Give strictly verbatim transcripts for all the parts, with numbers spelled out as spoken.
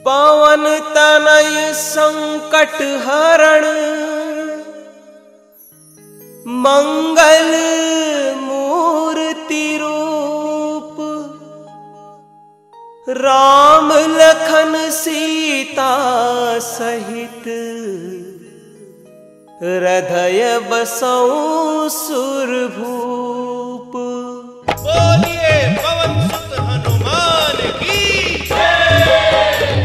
पवन तनय संकट हरण मंगल मूर्ति रूप, राम लखन सीता सहित हृदय बसौ सुरभूप। बोलिए पवन सुत हनुमान की जय।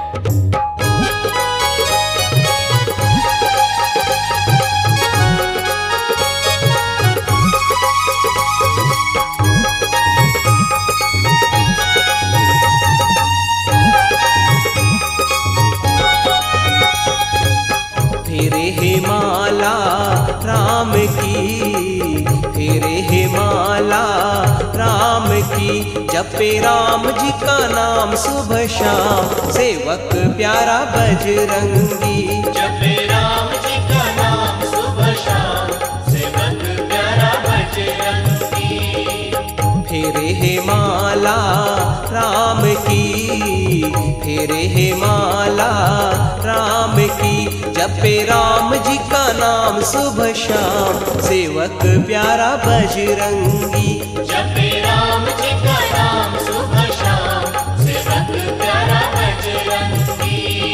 फेरे हे माला राम की, फेरे हे माला राम की, जपे राम जी का नाम सुबह शाम, सेवक प्यारा बजरंगी। जपे राम जी का नाम सुबह शाम, सेवक प्यारा बजरंगी। फेरे हे माला राम की, फेरे हे माला राम की, जपे राम जी का नाम सुबह शाम, सेवक प्यारा बजरंगी। जपे राम जी का नाम सुबह शाम, सेवक प्यारा बजरंगी।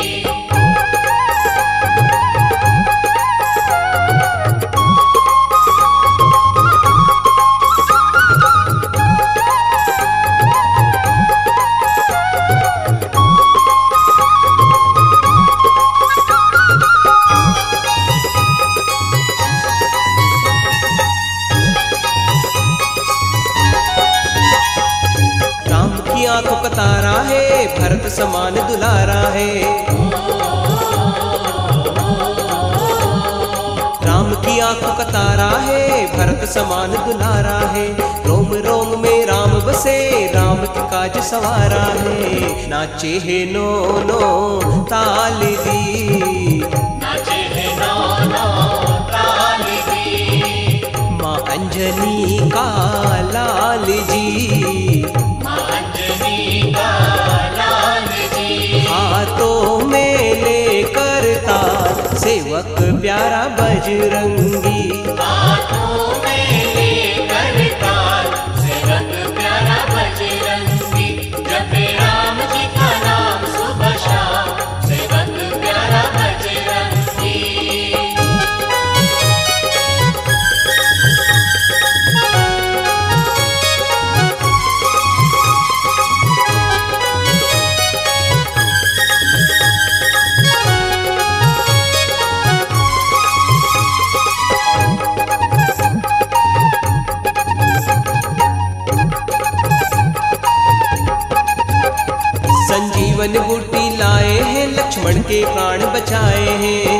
आंखों का तारा है, भरत समान दुलारा है। राम की आंखों का तारा है, भरत समान दुलारा है। रोम रोम में राम बसे, राम के काज सवारा है। नाचे है नो नो ताल दी, नाचे है नो नो ताल दी। माँ अंजनी का लाल जी, हाथों में लेकर तार, सेवक प्यारा बजरंगी। हाथों में लेकर तार, सेवक प्यारा बजरंगी। जपे राम जी का नाम सुबह शाम, सेवक प्यारा बजरंगी। संजीवन बूटी लाए हैं, लक्ष्मण के प्राण बचाए हैं।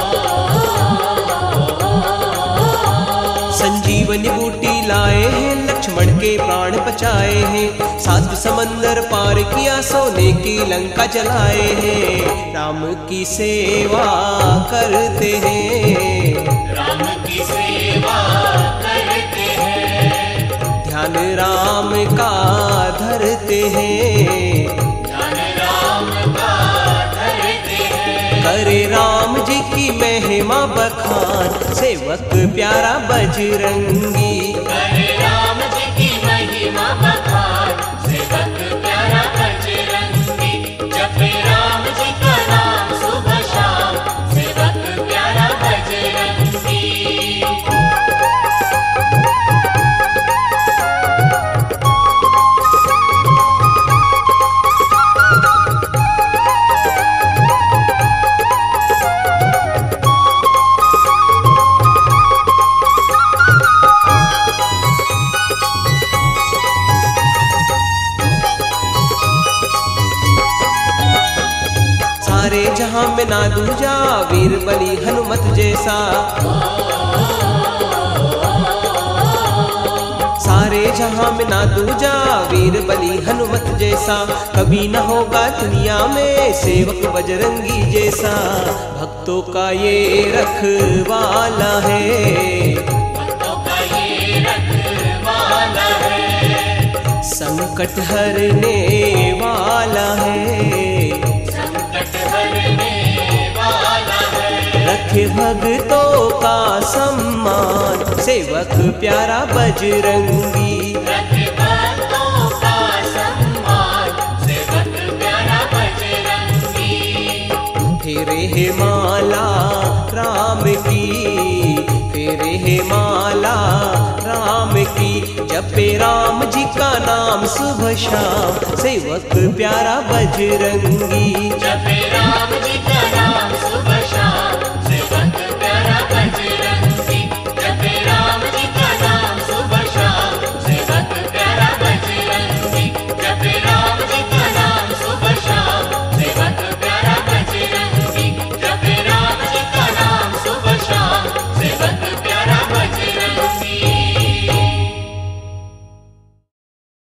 संजीवन बूटी लाए हैं, लक्ष्मण के प्राण बचाए हैं। सात समंदर पार किया, सोने की लंका जलाए हैं। राम की सेवा करते हैं, राम की सेवा करते हैं। ध्यान राम का धरते हैं, करे राम जी की महिमा बखान, सेवक प्यारा बजरंगी। करे राम जी की महिमा बखान, सेवक प्यारा बजरंगी। जपे राम जी का नाम सुबह शाम, सेवक प्यारा बजरंगी। सारे जहां में ना दूजा, वीर बली हनुमत जैसा। सारे जहां में ना दूजा, वीर बली हनुमत जैसा। कभी न होगा दुनिया में सेवक बजरंगी जैसा। भक्तों का ये रखवाला है, भक्तों का ये रखवाला है। संकट हरने वाला है। रखे भक्तों का सम्मान, सेवक प्यारा बजरंगी। रखे भक्तों का सम्मान, सेवक प्यारा बजरंगी। फेरे है माला राम की, फेरे है माला राम की, जपे राम जी का नाम सुबह शाम, सेवक प्यारा बजरंगी। जपे राम जी का नाम